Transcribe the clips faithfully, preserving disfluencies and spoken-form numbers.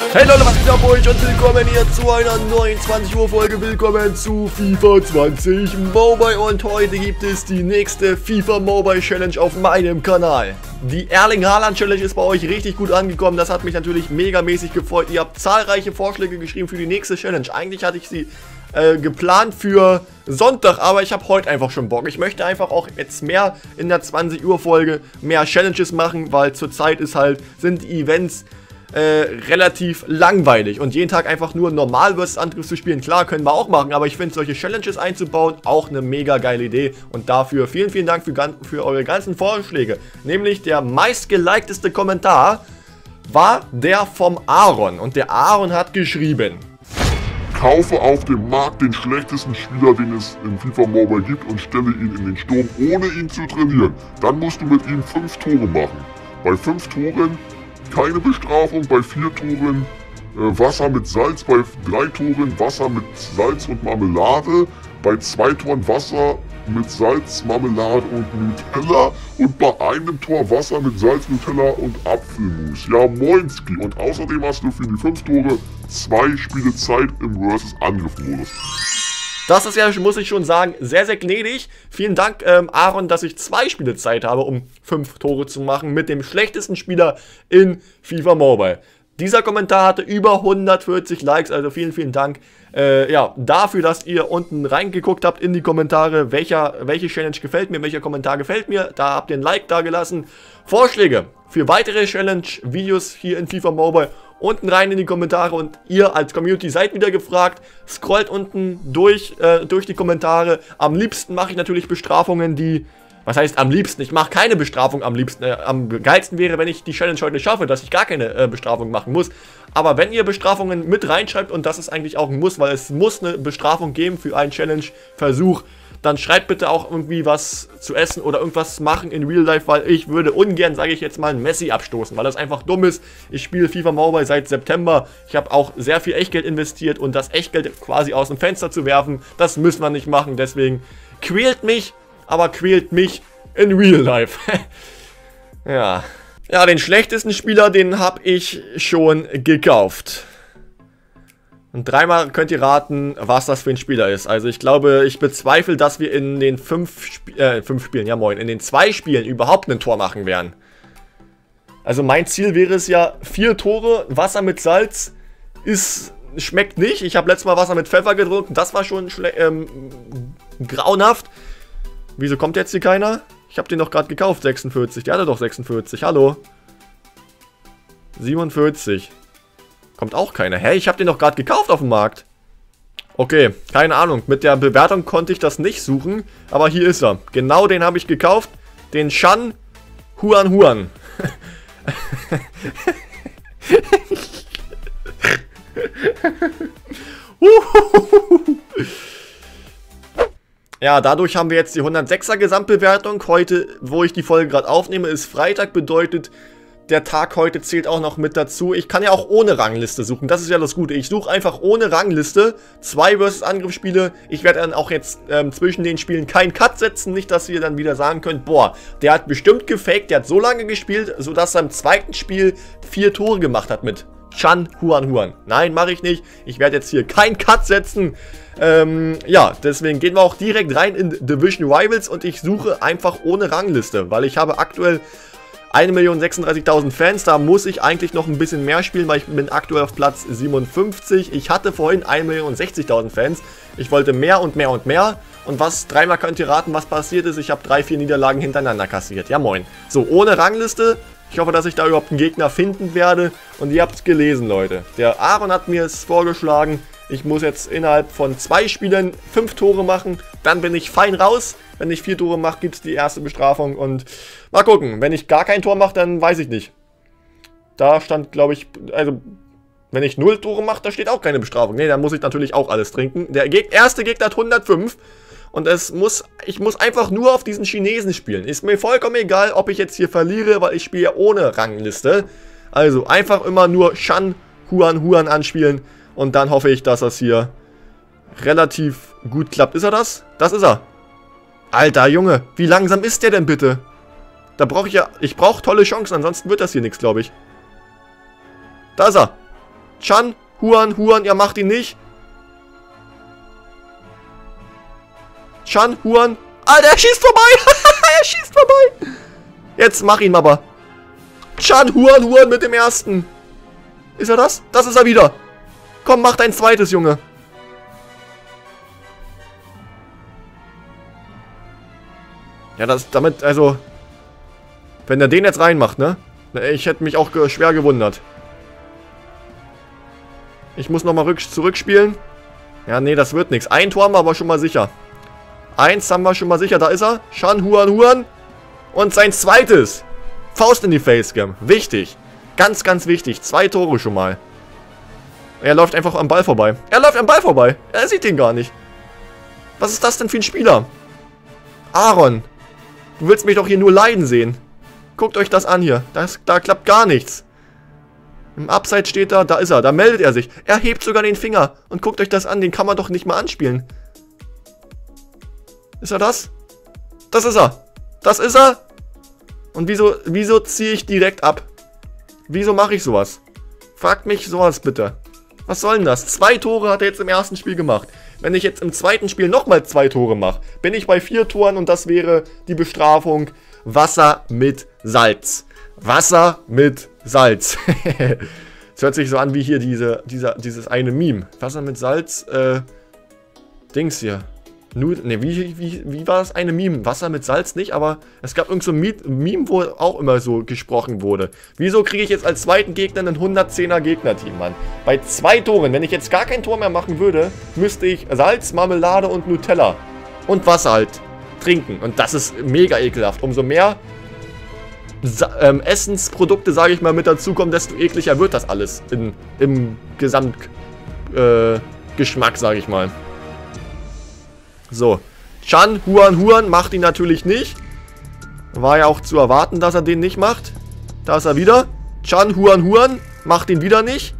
Hey Leute, was geht ab euch und willkommen hier zu einer neuen zwanzig Uhr Folge. Willkommen zu FIFA zwanzig Mobile und heute gibt es die nächste FIFA Mobile Challenge auf meinem Kanal. Die Erling Haaland Challenge ist bei euch richtig gut angekommen, das hat mich natürlich megamäßig gefreut. Ihr habt zahlreiche Vorschläge geschrieben für die nächste Challenge. Eigentlich hatte ich sie äh, geplant für Sonntag, aber ich habe heute einfach schon Bock. Ich möchte einfach auch jetzt mehr in der zwanzig Uhr Folge, mehr Challenges machen, weil zurzeit ist halt, sind die Events Äh, relativ langweilig und jeden Tag einfach nur normal versus Angriff zu spielen, klar, können wir auch machen, aber ich finde solche Challenges einzubauen auch eine mega geile Idee und dafür vielen, vielen Dank für, für eure ganzen Vorschläge. Nämlich der meistgelikedeste Kommentar war der vom Aaron und der Aaron hat geschrieben: Kaufe auf dem Markt den schlechtesten Spieler, den es in FIFA Mobile gibt und stelle ihn in den Sturm, ohne ihn zu trainieren. Dann musst du mit ihm fünf Tore machen. Bei fünf Toren keine Bestrafung, bei vier Toren äh, Wasser mit Salz, bei drei Toren Wasser mit Salz und Marmelade, bei zwei Toren Wasser mit Salz, Marmelade und Nutella und bei einem Tor Wasser mit Salz, Nutella und Apfelmus. Ja, moinski. Und außerdem hast du für die fünf Tore zwei Spiele Zeit im versus Angriff-Modus. Das ist ja, muss ich schon sagen, sehr, sehr gnädig. Vielen Dank, ähm, Aaron, dass ich zwei Spiele Zeit habe, um fünf Tore zu machen mit dem schlechtesten Spieler in FIFA Mobile. Dieser Kommentar hatte über hundertvierzig Likes, also vielen, vielen Dank äh, ja, dafür, dass ihr unten reingeguckt habt in die Kommentare, welcher, welche Challenge gefällt mir, welcher Kommentar gefällt mir. Da habt ihr ein Like da gelassen. Vorschläge für weitere Challenge-Videos hier in FIFA Mobile unten rein in die Kommentare und ihr als Community seid wieder gefragt. Scrollt unten durch, äh, durch die Kommentare. Am liebsten mache ich natürlich Bestrafungen, die... Was heißt am liebsten? Ich mache keine Bestrafung am liebsten. Äh, am geilsten wäre, wenn ich die Challenge heute schaffe, dass ich gar keine äh, Bestrafung machen muss. Aber wenn ihr Bestrafungen mit reinschreibt, und das ist eigentlich auch ein Muss, weil es muss eine Bestrafung geben für einen Challenge-Versuch, dann schreibt bitte auch irgendwie was zu essen oder irgendwas machen in Real Life, weil ich würde ungern, sage ich jetzt mal, einen Messi abstoßen, weil das einfach dumm ist. Ich spiele FIFA Mobile seit September, ich habe auch sehr viel Echtgeld investiert und das Echtgeld quasi aus dem Fenster zu werfen, das müssen wir nicht machen, deswegen quält mich, aber quält mich in Real Life. Ja. Ja, den schlechtesten Spieler, den habe ich schon gekauft. Und dreimal könnt ihr raten, was das für ein Spieler ist. Also ich glaube, ich bezweifle, dass wir in den fünf, Sp äh, fünf Spielen, ja moin, in den zwei Spielen überhaupt ein Tor machen werden. Also mein Ziel wäre es ja, vier Tore, Wasser mit Salz, ist, schmeckt nicht. Ich habe letztes Mal Wasser mit Pfeffer getrunken, das war schon ähm, grauenhaft. Wieso kommt jetzt hier keiner? Ich habe den doch gerade gekauft, sechsundvierzig, der hatte doch sechsundvierzig, hallo. siebenundvierzig. Kommt auch keiner. Hä? Ich habe den doch gerade gekauft auf dem Markt. Okay, keine Ahnung. Mit der Bewertung konnte ich das nicht suchen. Aber hier ist er. Genau den habe ich gekauft. Den Chan Huan Huan. Ja, dadurch haben wir jetzt die hundertsechser Gesamtbewertung. Heute, wo ich die Folge gerade aufnehme, ist Freitag. Bedeutet, der Tag heute zählt auch noch mit dazu. Ich kann ja auch ohne Rangliste suchen. Das ist ja das Gute. Ich suche einfach ohne Rangliste zwei versus Angriffsspiele. Ich werde dann auch jetzt ähm, zwischen den Spielen keinen Cut setzen. Nicht, dass ihr dann wieder sagen könnt, boah, der hat bestimmt gefaked. Der hat so lange gespielt, sodass er im zweiten Spiel vier Tore gemacht hat mit Chan Huan Huan. Nein, mache ich nicht. Ich werde jetzt hier keinen Cut setzen. Ähm, ja, deswegen gehen wir auch direkt rein in Division Rivals und ich suche einfach ohne Rangliste, weil ich habe aktuell eine Million sechsunddreißigtausend Fans, da muss ich eigentlich noch ein bisschen mehr spielen, weil ich bin aktuell auf Platz siebenundfünfzig. Ich hatte vorhin eine Million sechzigtausend Fans. Ich wollte mehr und mehr und mehr. Und was, dreimal könnt ihr raten, was passiert ist. Ich habe drei, vier Niederlagen hintereinander kassiert. Ja, moin. So, ohne Rangliste. Ich hoffe, dass ich da überhaupt einen Gegner finden werde. Und ihr habt es gelesen, Leute. Der Aaron hat mir es vorgeschlagen. Ich muss jetzt innerhalb von zwei Spielen fünf Tore machen. Dann bin ich fein raus. Wenn ich vier Tore mache, gibt es die erste Bestrafung. Und mal gucken. Wenn ich gar kein Tor mache, dann weiß ich nicht. Da stand, glaube ich, also wenn ich null Tore mache, da steht auch keine Bestrafung. Ne, dann muss ich natürlich auch alles trinken. Der Geg- erste Gegner hat hundertfünf. Und es muss, ich muss einfach nur auf diesen Chinesen spielen. Ist mir vollkommen egal, ob ich jetzt hier verliere, weil ich spiele ja ohne Rangliste. Also einfach immer nur Chan Huan Huan anspielen. Und dann hoffe ich, dass das hier relativ gut klappt. Ist er das? Das ist er. Alter Junge, wie langsam ist der denn bitte? Da brauche ich ja, ich brauche tolle Chancen, ansonsten wird das hier nichts, glaube ich. Da ist er. Chan, Huan, Huan, ihr macht ihn nicht. Chan, Huan. Alter, er schießt vorbei. Er schießt vorbei. Jetzt mach ihn aber. Chan, Huan, Huan mit dem ersten. Ist er das? Das ist er wieder. Komm, mach dein zweites, Junge. Ja, das damit, also... Wenn er den jetzt reinmacht, ne? Ich hätte mich auch schwer gewundert. Ich muss nochmal zurückspielen. Ja, nee, das wird nichts. Ein Tor haben wir aber schon mal sicher. Eins haben wir schon mal sicher. Da ist er. Chan, Huan, Huan. Und sein zweites. Faust in die Facecam. Wichtig. Ganz, ganz wichtig. Zwei Tore schon mal. Er läuft einfach am Ball vorbei. Er läuft am Ball vorbei. Er sieht ihn gar nicht. Was ist das denn für ein Spieler? Aaron. Du willst mich doch hier nur leiden sehen. Guckt euch das an hier. Das, da klappt gar nichts. Im Abseits steht da. Da ist er. Da meldet er sich. Er hebt sogar den Finger. Und guckt euch das an. Den kann man doch nicht mal anspielen. Ist er das? Das ist er. Das ist er. Und wieso, wieso ziehe ich direkt ab? Wieso mache ich sowas? Fragt mich sowas bitte. Was soll denn das? Zwei Tore hat er jetzt im ersten Spiel gemacht. Wenn ich jetzt im zweiten Spiel nochmal zwei Tore mache, bin ich bei vier Toren und das wäre die Bestrafung Wasser mit Salz. Wasser mit Salz. Es hört sich so an wie hier diese, dieser, dieses eine Meme. Wasser mit Salz, äh, Dings hier. Nur, ne, wie, wie, wie war das eine Meme? Wasser mit Salz nicht, aber es gab irgend so ein Meme, wo auch immer so gesprochen wurde. Wieso kriege ich jetzt als zweiten Gegner einen hundertzehner Gegnerteam, Mann? Bei zwei Toren, wenn ich jetzt gar kein Tor mehr machen würde, müsste ich Salz, Marmelade und Nutella und Wasser halt trinken. Und das ist mega ekelhaft. Umso mehr Sa ähm, Essensprodukte, sage ich mal, mit dazukommen, desto ekliger wird das alles in, im Gesamtgeschmack, äh, sage ich mal. So, Chan, Huan, Huan macht ihn natürlich nicht. War ja auch zu erwarten, dass er den nicht macht. Da ist er wieder. Chan, Huan, Huan macht ihn wieder nicht.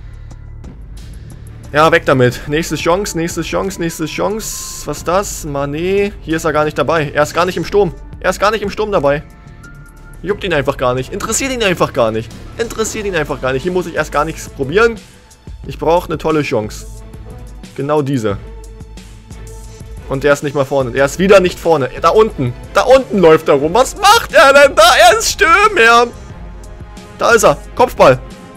Ja, weg damit. Nächste Chance, nächste Chance, nächste Chance. Was ist das? Mané. Hier ist er gar nicht dabei. Er ist gar nicht im Sturm. Er ist gar nicht im Sturm dabei. Juckt ihn einfach gar nicht. Interessiert ihn einfach gar nicht. Interessiert ihn einfach gar nicht. Hier muss ich erst gar nichts probieren. Ich brauche eine tolle Chance. Genau diese. Und der ist nicht mal vorne. Er ist wieder nicht vorne. Da unten. Da unten läuft er rum. Was macht er denn da? Er ist Stürmer. Da ist er. Kopfball.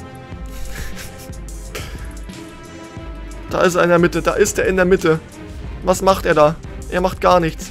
Da ist er in der Mitte. Da ist er in der Mitte. Was macht er da? Er macht gar nichts.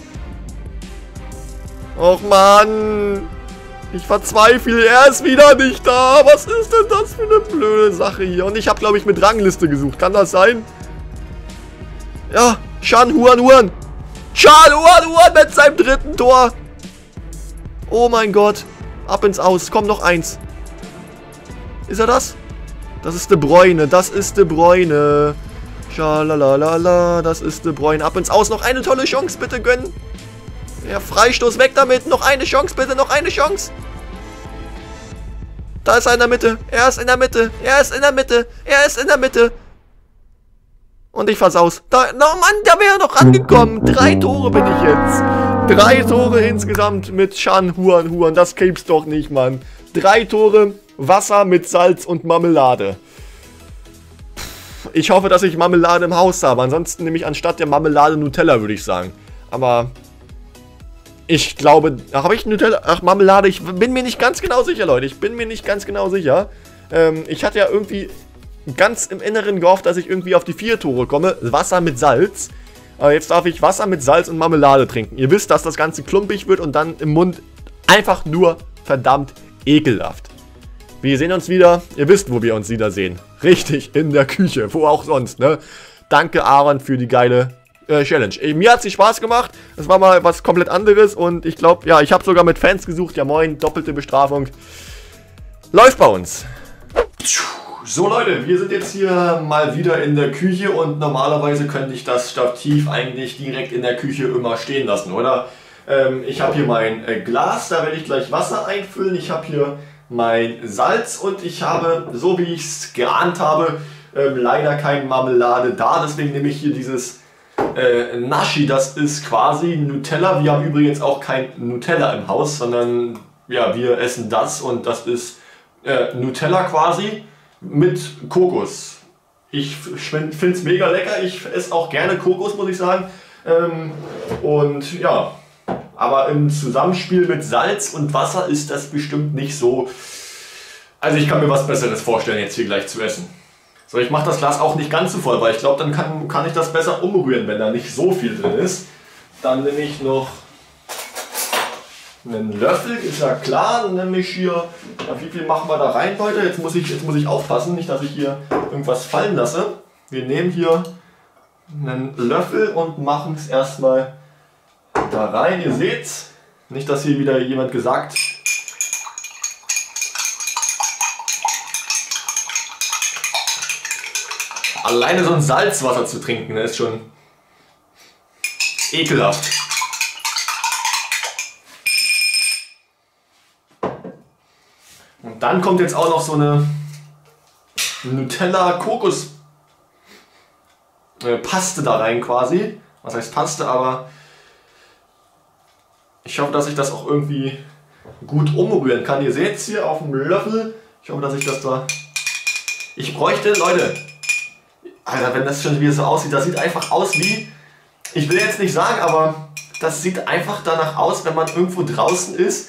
Och Mann. Ich verzweifle. Er ist wieder nicht da. Was ist denn das für eine blöde Sache hier? Und ich habe, glaube ich, mit Rangliste gesucht. Kann das sein? Ja. Chan, Huan, Huan. Chan, Huan, Huan mit seinem dritten Tor. Oh mein Gott. Ab ins Aus. Komm, noch eins. Ist er das? Das ist De Bruyne. Das ist De Bruyne. Schalalala. Das ist De Bruyne. Ab ins Aus. Noch eine tolle Chance. Bitte gönnen. Ja, Freistoß. Weg damit. Noch eine Chance. Bitte. Noch eine Chance. Da ist er in der Mitte. Er ist in der Mitte. Er ist in der Mitte. Er ist in der Mitte. Und ich versaus. Da, no Mann, da wäre noch angekommen. Drei Tore bin ich jetzt. Drei Tore insgesamt mit Chan, Huan, Huan. Das gibt's doch nicht, Mann. Drei Tore, Wasser mit Salz und Marmelade. Ich hoffe, dass ich Marmelade im Haus habe. Ansonsten nehme ich anstatt der Marmelade Nutella, würde ich sagen. Aber ich glaube, habe ich Nutella? Ach, Marmelade. Ich bin mir nicht ganz genau sicher, Leute. Ich bin mir nicht ganz genau sicher. Ähm, ich hatte ja irgendwie ganz im Inneren gehofft, dass ich irgendwie auf die vier Tore komme. Wasser mit Salz. Aber jetzt darf ich Wasser mit Salz und Marmelade trinken. Ihr wisst, dass das Ganze klumpig wird und dann im Mund einfach nur verdammt ekelhaft. Wir sehen uns wieder. Ihr wisst, wo wir uns wiedersehen. Richtig, in der Küche. Wo auch sonst, ne? Danke, Aaron, für die geile äh, Challenge. Äh, mir hat es Spaß gemacht. Es war mal was komplett anderes. Und ich glaube, ja, ich habe sogar mit Fans gesucht. Ja, moin, doppelte Bestrafung. Läuft bei uns. So Leute, wir sind jetzt hier mal wieder in der Küche und normalerweise könnte ich das Stativ eigentlich direkt in der Küche immer stehen lassen, oder? Ähm, ich habe hier mein äh, Glas, da werde ich gleich Wasser einfüllen. Ich habe hier mein Salz und ich habe, so wie ich es geahnt habe, ähm, leider keine Marmelade da. Deswegen nehme ich hier dieses äh, Nashi, das ist quasi Nutella. Wir haben übrigens auch kein Nutella im Haus, sondern ja, wir essen das und das ist äh, Nutella quasi. mit Kokos. Ich finde es mega lecker, ich esse auch gerne Kokos, muss ich sagen. Ähm, und ja, aber im Zusammenspiel mit Salz und Wasser ist das bestimmt nicht so. Also ich kann mir was Besseres vorstellen, jetzt hier gleich zu essen. So, ich mache das Glas auch nicht ganz so voll, weil ich glaube, dann kann, kann ich das besser umrühren, wenn da nicht so viel drin ist. Dann nehme ich noch einen Löffel, ist ja klar. Dann nehme ich hier, ja, wie viel machen wir da rein, Leute? Jetzt muss ich, jetzt muss ich aufpassen, nicht, dass ich hier irgendwas fallen lasse. Wir nehmen hier einen Löffel und machen es erstmal da rein. Ihr seht's, nicht, dass hier wieder jemand gesagt. Alleine so ein Salzwasser zu trinken, das ist schon ekelhaft. Und dann kommt jetzt auch noch so eine Nutella-Kokos-Paste da rein quasi. Was heißt Paste, aber ich hoffe, dass ich das auch irgendwie gut umrühren kann. Ihr seht es hier auf dem Löffel. Ich hoffe, dass ich das da... Ich bräuchte, Leute... Alter, wenn das schon wieder so aussieht, das sieht einfach aus wie, ich will jetzt nicht sagen, aber das sieht einfach danach aus, wenn man irgendwo draußen ist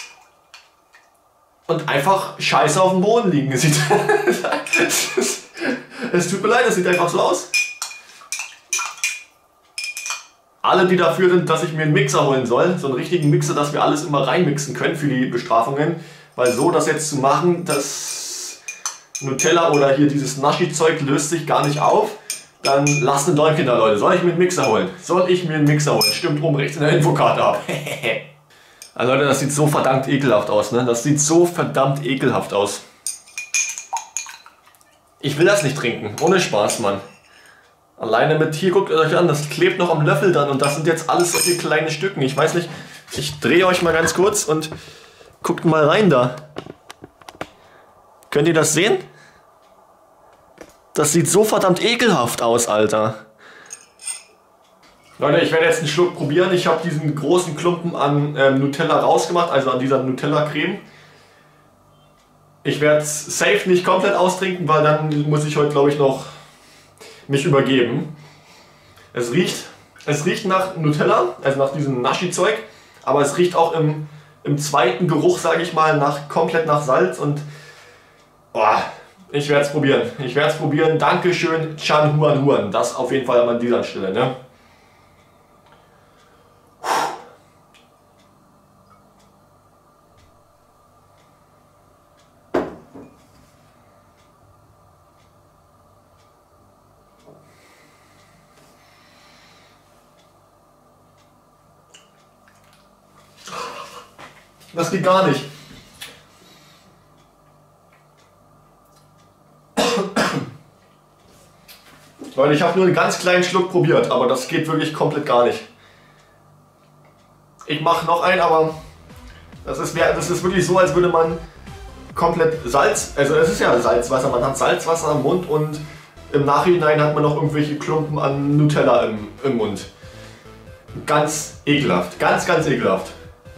und einfach Scheiße auf dem Boden liegen sieht. Es tut mir leid, das sieht einfach so aus. Alle, die dafür sind, dass ich mir einen Mixer holen soll, so einen richtigen Mixer, dass wir alles immer reinmixen können für die Bestrafungen, weil so das jetzt zu machen, das Nutella oder hier dieses Naschi-Zeug löst sich gar nicht auf, dann lasst einen Däumchen da, Leute. Soll ich mir einen Mixer holen? Soll ich mir einen Mixer holen? Stimmt oben rechts in der Infokarte ab. Also Leute, das sieht so verdammt ekelhaft aus, ne? Das sieht so verdammt ekelhaft aus. Ich will das nicht trinken, ohne Spaß, Mann. Alleine mit, hier guckt euch an, das klebt noch am Löffel dann und das sind jetzt alles solche kleine Stücken. Ich weiß nicht, ich drehe euch mal ganz kurz und guckt mal rein da. Könnt ihr das sehen? Das sieht so verdammt ekelhaft aus, Alter. Leute, ich werde jetzt einen Schluck probieren. Ich habe diesen großen Klumpen an ähm, Nutella rausgemacht, also an dieser Nutella-Creme. Ich werde es safe nicht komplett austrinken, weil dann muss ich heute, glaube ich, noch mich übergeben. Es riecht, es riecht nach Nutella, also nach diesem Naschi-Zeug, aber es riecht auch im, im zweiten Geruch, sage ich mal, nach, komplett nach Salz und boah, ich werde es probieren. Ich werde es probieren. Dankeschön, Chan Huan Huan. Das auf jeden Fall an dieser Stelle, ne? Das geht gar nicht. Leute, ich habe nur einen ganz kleinen Schluck probiert, aber das geht wirklich komplett gar nicht. Ich mache noch einen, aber das ist, das ist wirklich so, als würde man komplett Salz, also es ist ja Salzwasser, man hat Salzwasser im Mund und im Nachhinein hat man noch irgendwelche Klumpen an Nutella im, im Mund. Ganz ekelhaft, ganz, ganz ekelhaft.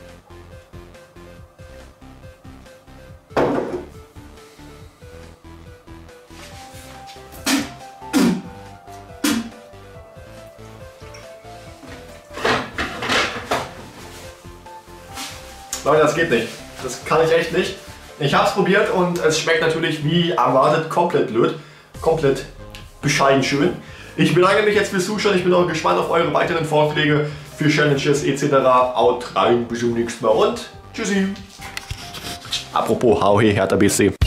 Leute, das geht nicht. Das kann ich echt nicht. Ich habe es probiert und es schmeckt natürlich wie erwartet komplett blöd. Komplett bescheiden schön. Ich bedanke mich jetzt fürs Zuschauen. Ich bin auch gespannt auf eure weiteren Vorschläge für Challenges et cetera. Haut rein, bis zum nächsten Mal und tschüssi. Apropos H O H Hertha B S C.